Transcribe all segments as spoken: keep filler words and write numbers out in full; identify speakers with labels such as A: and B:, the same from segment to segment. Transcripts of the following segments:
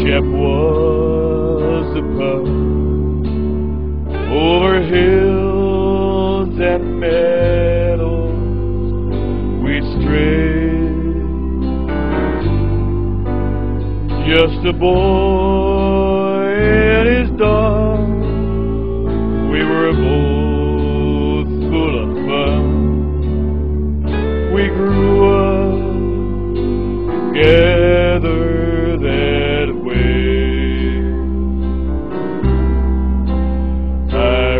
A: Shep was a pup over hills and meadows we strayed, just a boy and his dog. We were both full of fun. We grew up together that way. I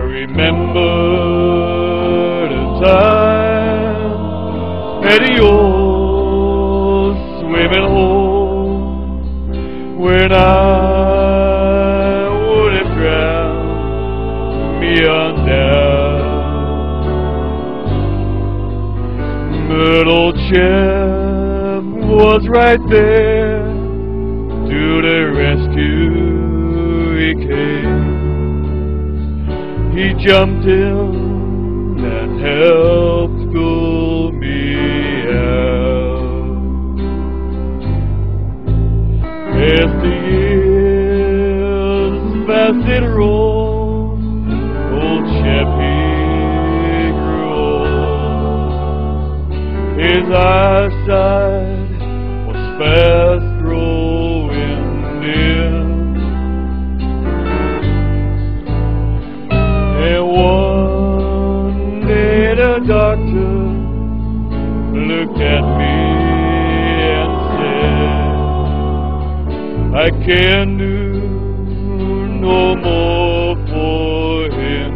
A: remember the time at the old swimming hole when I would have drowned me on down. But old Shep was right there, to the rescue he came. He jumped in and helped pull me out. As the years fast and rolled, old Shep he grew old. His eyesight was fast growing dim, and one day the doctor looked at me and said, I can't do no more for him,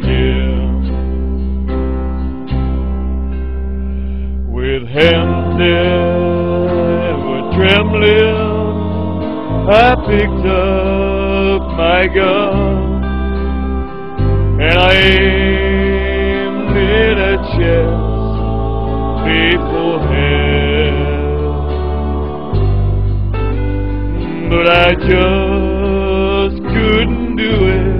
A: yeah. With hands that were trembling, I picked up my gun and I aimed it at Shep's faithful head. But I just couldn't do it.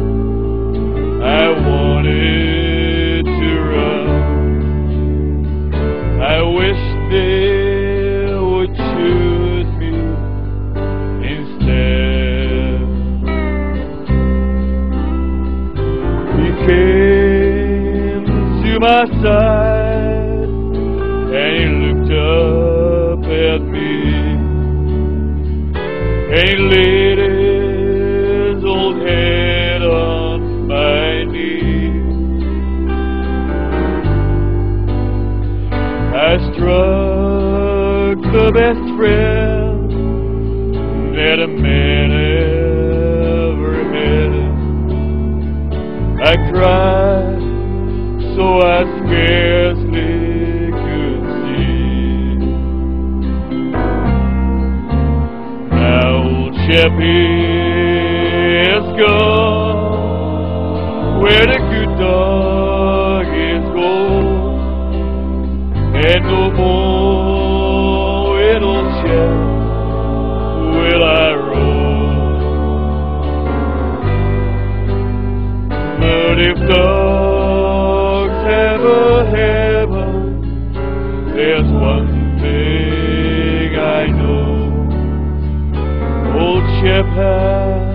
A: I wanted to run. I wish they would choose me instead. He came to my side and he looked up at me, and he laid his old head on my knee. I struck the best friend that a man ever had. I cried so I scarcely could see. Now old Shep is gone where the good dog is gone, and no more with old Shep will I roam. But if dogs have a heaven, there's one thing I know: old Shep has